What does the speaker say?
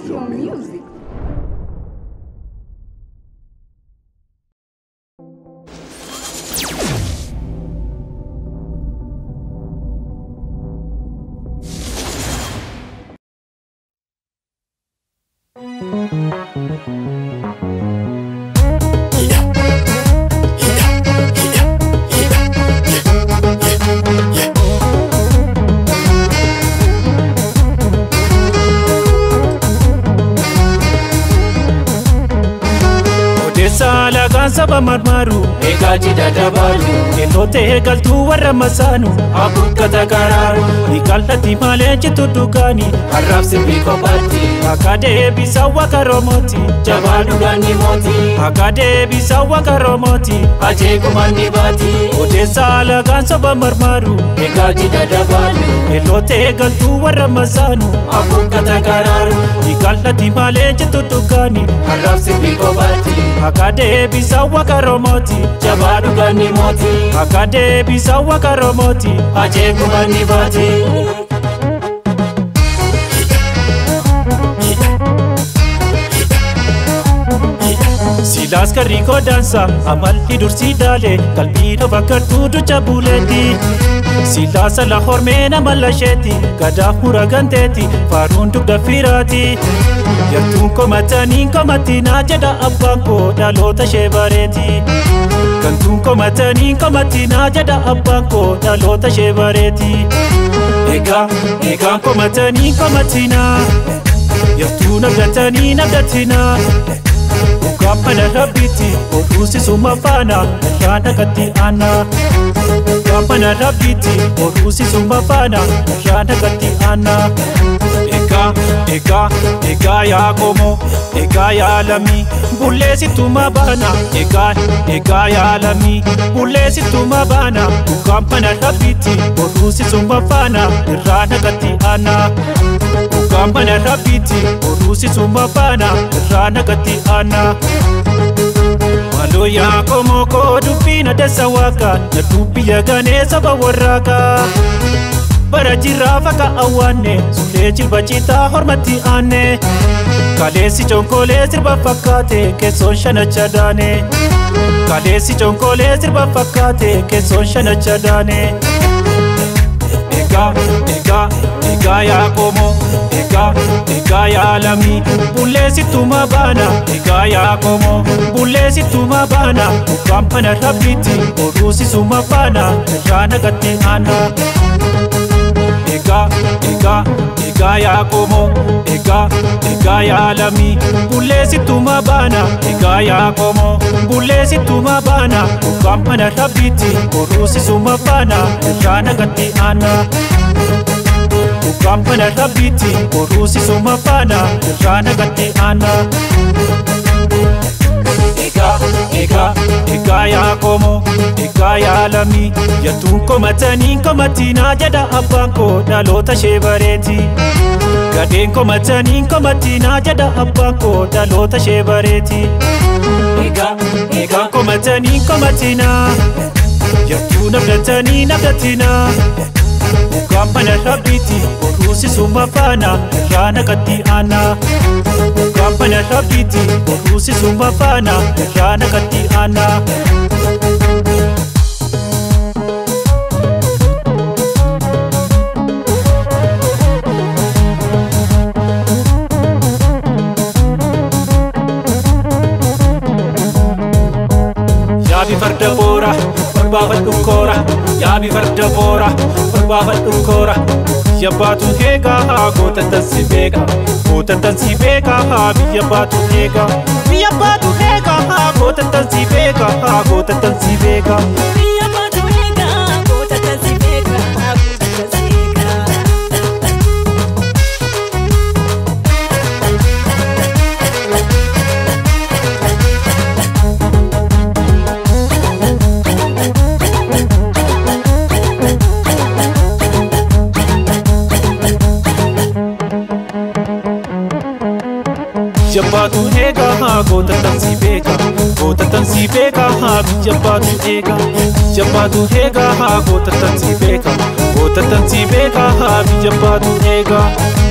your music. Salagaan saba marmaru egaa jida dabalu keelloote eegaltuu warra masaanu abukkata karaaru hiikal'atti malee jitu dhugaani harraaf sirbii kophaatti akka deebisaa waaqa romooti jabaa dhugaanni mooti akka deebisaa waaqa romooti ajeekumaan ni baati odee salagaan saba marmaru egaa jida dabalu keelloote eegaltuu warra masaanu abukkata karaaru hiikal'atti malee jitu dhugaani harraaf sirbii kophaatti akka deebisaa waaqa romooti jabaa dhugaanni mooti akka deebisaa waaqa romooti ajeekumaan ni baati. Silaas karriikoo daansa amalli dursii daalee qalbii dhofa kartuu ducha buleetti. Silaas ala hormee nama lasheetti gadaaf mura ganteetti faaruun dugda firaati. Yartuun komatanii komatinaa jedha abbaan koo dhaloota ishee bareeti. Gantuun komatanii komatinaa jedha abbaan koo dhaloota ishee bareeti. Egaa komatanii komatinaa yartuun abdatanii abdatinaa. Gampana rabbitti oduusisuma faana irraa dhaqatti aanaa. Gampana rabbitti oduusisuma faana irraa dhaqatti aanaa. Egaa yaa qomoo egaa yaa lamii bulleessituma baana. Egaa yaa lamii bulleessituma baana. Gampana rabbitti oduusisuma faana irraa dhaqatti aanaa. Gampana rabbitti oduusisuma faana irraa dhaqatti aanaa. Maloo yaa qomoo koo dubbiin adessa waaqa na dubbiya ganee saba warraaqa. Bara jirraa faqa awwaanne sulee jilba citaa hormatti aanne. Kaleessi jonkolee sirba fakkaate keessoon shanacha daane. Kaleessi jonkolee sirba fakkaate keessoon shanacha daane. Egaa yaa qomoo egaa yaa lamii bulleessituma baana. Egaa yaa qomoo bulleessituma baana. Gampana rabbitti oduusisuma faana irraa dhaqatti aanaa. Egaa yaa qomoo egaa yaa lamii bulleessituma baana. Egaa yaa qomoo bulleessituma baana. Gampana rabbitti oduusisuma faana irraa dhaqatti aanaa. Gampana rabbitti oduusisuma faana irraa dhaqatti aanaa. Egaa yaa qomoo egaa yaa lamii yartuun komatanii komatinaa jedha abbaan koo dhaloota ishee bareeti. Gadheen komatanii komatinaa jedha abbaan koo dhaloota ishee bareeti. Egaa komatanii komatinaa yartuun abdatanii abdatinaa. Gampana rabbitti oduusisuma faana irraa dhaqatti aanaa. Gampana rabbitti oduusisuma faana irraa dhaqatti aanaa. Yaabi farda boora barbaafadhu koora. Yaabi farda boora barbaafadhu koora. Biyya baatu eegaa gootattan si beeka. Gootattan si beeka biyya baatu eegaa. Biyya baatu eegaa gootattan si beeka. Gootattan si beeka. Biyya baatu eegaa gootattan si beeka. Gootattan si beeka. Jabbaatu eegaa gootattan si beeka. Gootattan si beeka biyya baatu eegaa. Jabbaatu eegaa gootattan si beeka. Gootattan si beeka biyya baatu eegaa.